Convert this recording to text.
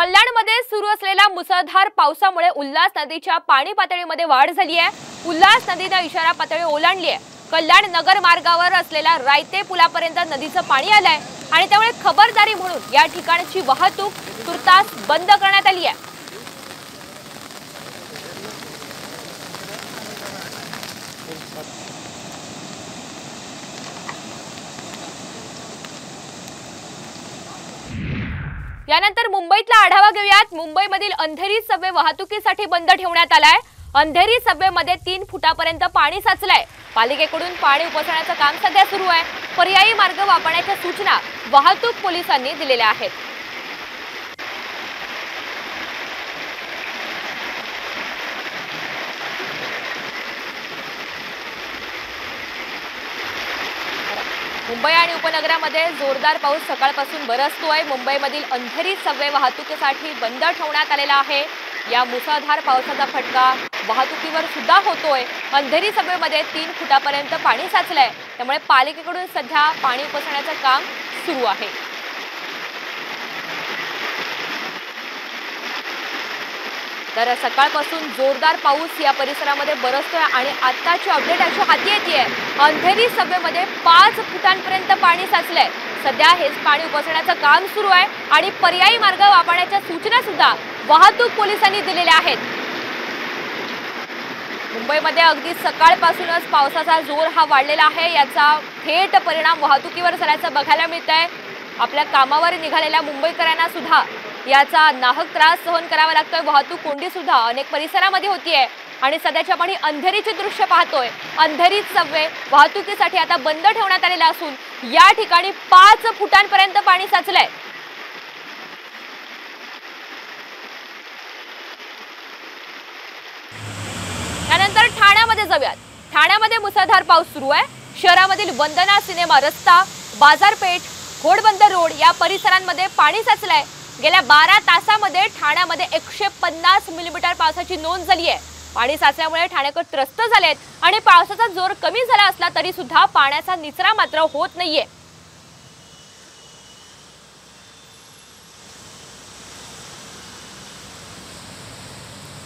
कल्याणमध्ये सुरू असलेल्या मुसळधार पावसामुळे उल्हास नदीच्या पाणी पातळीमध्ये वाढ झाली आहे। उल्हास नदीने इशारा पातळी ओलांडली आहे। कल्याण नगर मार्गावर असलेल्या रायते पुलापर्यंत नदीचं पाणी आलंय आणि त्यामुळे खबरदारी म्हणून या ठिकाणची वाहतूक तुर्तास बंद करण्यात आली आहे। यानंतर मुंबईतला आढावा घेऊयात। मुंबईमधील अंधेरी सबवे वाहतुकीसाठी बंद ठेवण्यात आलाय। अंधेरी सबवेमध्ये 3 फुटापर्यंत पाणी साचलंय। पालिकेकडून पाणी उपसण्याचं काम सध्या सुरू आहे। पर्यायी मार्ग वापरण्याच्या सूचना वाहतूक पोलिसांनी दिलेल्या आहेत। मुंबई आणि उपनगरामध्ये जोरदार पाऊस सकाळपासून बरसतोय। मुंबईमधील अंधेरी सबवे वाहतुकीसाठी बंद ठेवण्यात आलेला आहे। या मुसळधार पावसाचा फटका वाहतुकीवर सुद्धा होतोय। अंधेरी सबवेमध्ये 3 फुटापर्यंत पाणी साचलंय, त्यामुळे पालिकेकडून सध्या पाणी उपसण्याचं काम सुरू आहे। तर सकाळपासून जोरदार पाऊस या परिसरामध्ये बरसतोय आणि आताची अपडेट अशी हाती येतेय, अंधेरी सबवेमध्ये 5 फुटांपर्यंत पाणी साचलंय। सध्या हेच पाणी उपसण्याचं काम सुरू आहे आणि पर्यायी मार्ग वापरण्याच्या सूचना सुद्धा वाहतूक पोलिसांनी दिलेल्या आहेत। मुंबईमध्ये अगदी सकाळपासूनच पावसाचा जोर हा वाढलेला आहे। याचा थेट परिणाम वाहतुकीवर झाल्याचं बघायला मिळतंय। आपल्या कामावर निघालेल्या मुंबईकरांना सुद्धा याचा नाहक त्रास सहन करावा लागतोय। वाहतूक कोंडी सुद्धा अनेक परिसरामध्ये होतीये आणि सध्याच्या आपण अंधेरीचे दृश्य पाहतोय। अंधेरी सबवे वाहतुकीसाठी आता बंद ठेवण्यात आलेला असून या ठिकाणी 5 फुटांपर्यंत पाणी साचलंय। त्यानंतर ठाण्यामध्ये जाऊयात। ठाण्यामध्ये मुसळधार पाऊस सुरू आहे। शहरामधील वंदना सिनेमा रस्ता, बाजारपेठ, घोडबंदर रोड या परिसरांमध्ये पाणी साचलंय। गेल्या 12 तासांमध्ये ठाण्यामध्ये 150 मिलीमीटर पावसाची नोंद झाली आहे। पाणी साचल्यामुळे ठाणेकर त्रस्त झालेत आणि पावसाचा जोर कमी झाला असला तरी सुद्धा पाण्याचा निचरा मात्र होत नाहीये।